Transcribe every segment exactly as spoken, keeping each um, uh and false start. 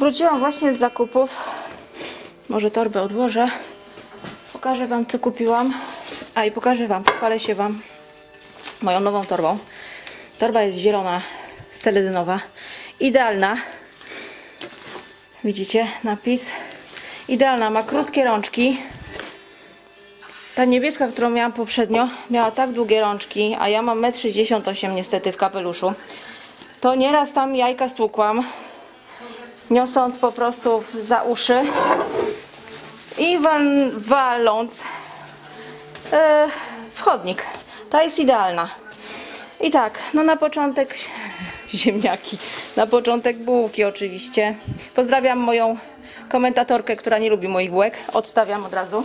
Wróciłam właśnie z zakupów. Może torbę odłożę. Pokażę wam, co kupiłam. A i pokażę wam, pochwalę się wam moją nową torbą. Torba jest zielona, seledynowa. Idealna. Widzicie napis? Idealna, ma krótkie rączki. Ta niebieska, którą miałam poprzednio, miała tak długie rączki, a ja mam metr sześćdziesiąt osiem niestety w kapeluszu. To nieraz tam jajka stłukłam, niosąc po prostu za uszy i wal, waląc yy, w chodnik. Ta jest idealna. I tak, no na początek ziemniaki, na początek bułki oczywiście. Pozdrawiam moją komentatorkę, która nie lubi moich bułek. Odstawiam od razu.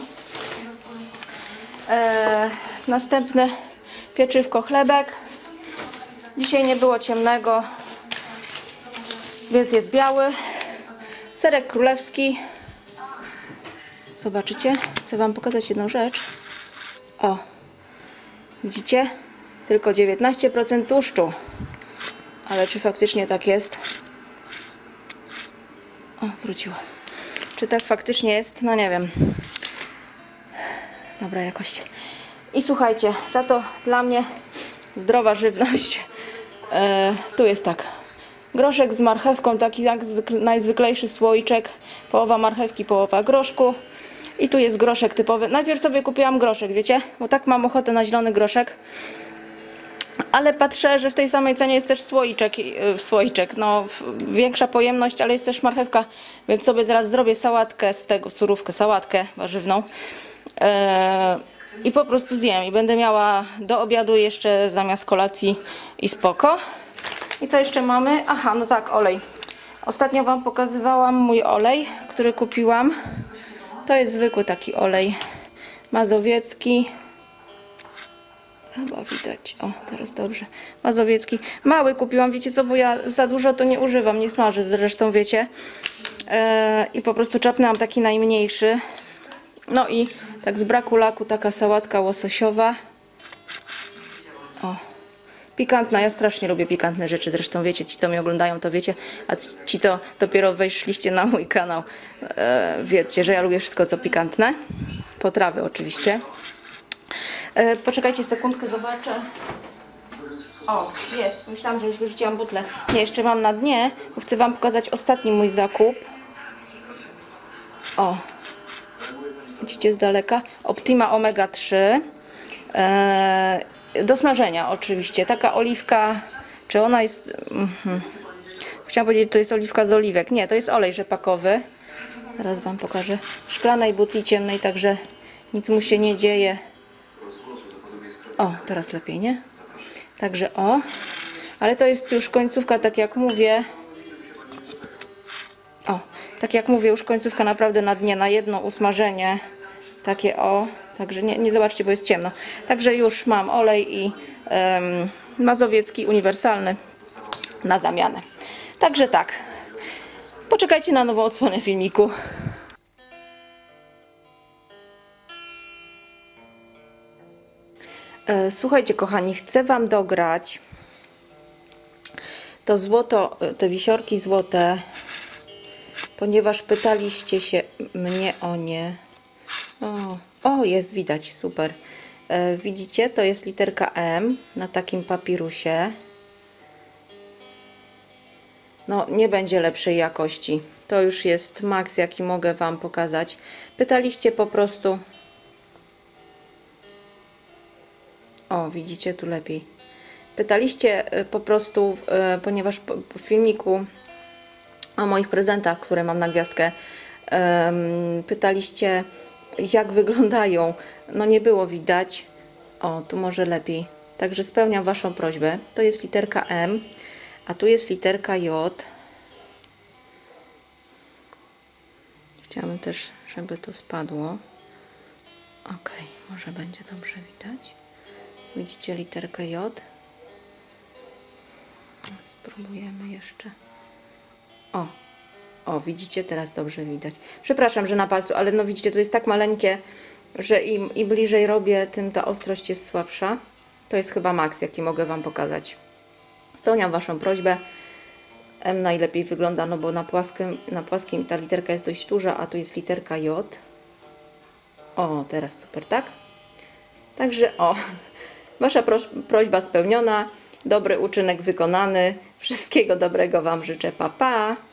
Eee, następne pieczywko, chlebek. Dzisiaj nie było ciemnego, więc jest biały. Serek królewski. Zobaczycie? Chcę wam pokazać jedną rzecz. O, widzicie? Tylko dziewiętnaście procent tłuszczu. Ale czy faktycznie tak jest? O, wróciła. Czy tak faktycznie jest? No nie wiem. Dobra jakość. I słuchajcie, za to dla mnie zdrowa żywność. E, tu jest tak. Groszek z marchewką, taki jak najzwyklejszy słoiczek. Połowa marchewki, połowa groszku. I tu jest groszek typowy. Najpierw sobie kupiłam groszek, wiecie? Bo tak mam ochotę na zielony groszek. Ale patrzę, że w tej samej cenie jest też słoiczek, słoiczek, no większa pojemność, ale jest też marchewka, więc sobie zaraz zrobię sałatkę z tego, surówkę, sałatkę warzywną eee, i po prostu zjem i będę miała do obiadu jeszcze zamiast kolacji i spoko. I co jeszcze mamy? Aha, no tak, olej. Ostatnio wam pokazywałam mój olej, który kupiłam. To jest zwykły taki olej mazowiecki. Chyba widać. O, teraz dobrze. Mazowiecki. Mały kupiłam, wiecie co, bo ja za dużo to nie używam, nie smażę zresztą, wiecie. Eee, I po prostu czapnęłam taki najmniejszy. No i tak z braku laku taka sałatka łososiowa. O, pikantna. Ja strasznie lubię pikantne rzeczy, zresztą wiecie, ci co mnie oglądają to wiecie, a ci co dopiero weszliście na mój kanał eee, wiecie, że ja lubię wszystko co pikantne. Potrawy oczywiście. Poczekajcie sekundkę, zobaczę. O, jest. Myślałam, że już wyrzuciłam butlę. Nie, jeszcze mam na dnie, bo chcę wam pokazać ostatni mój zakup. O, widzicie z daleka. Optima omega trzy. Eee, do smażenia oczywiście. Taka oliwka, czy ona jest... Mhm. Chciałam powiedzieć, że to jest oliwka z oliwek. Nie, to jest olej rzepakowy. Zaraz wam pokażę. W szklanej butli ciemnej, także nic mu się nie dzieje. O, teraz lepiej, nie? Także o. Ale to jest już końcówka, tak jak mówię. O, tak jak mówię, już końcówka naprawdę na dnie, na jedno usmażenie. Takie o. Także nie, nie zobaczcie, bo jest ciemno. Także już mam olej i um, mazowiecki uniwersalny na zamianę. Także tak. Poczekajcie na nową odsłonę filmiku. Słuchajcie kochani, chcę wam dograć to złoto, te wisiorki złote, ponieważ pytaliście się mnie o nie. O, o jest, widać, super. E, widzicie, to jest literka M na takim papirusie. No, nie będzie lepszej jakości. To już jest maks, jaki mogę wam pokazać. Pytaliście po prostu... O, widzicie tu lepiej. Pytaliście po prostu, ponieważ w filmiku o moich prezentach, które mam na gwiazdkę, pytaliście, jak wyglądają. No nie było widać. O, tu może lepiej. Także spełniam waszą prośbę. To jest literka M, a tu jest literka J. Chciałabym też, żeby to spadło. Ok, może będzie dobrze widać. Widzicie literkę J? Spróbujemy jeszcze. O, o, widzicie, teraz dobrze widać. Przepraszam, że na palcu, ale no widzicie, to jest tak maleńkie, że im, im bliżej robię, tym ta ostrość jest słabsza. To jest chyba maks, jaki mogę wam pokazać. Spełniam waszą prośbę. M najlepiej wygląda, no bo na płaskim, na płaskim ta literka jest dość duża, a tu jest literka J. O, teraz super, tak? Także o, Wasza prośba spełniona, dobry uczynek wykonany. Wszystkiego dobrego Wam życzę, pa pa!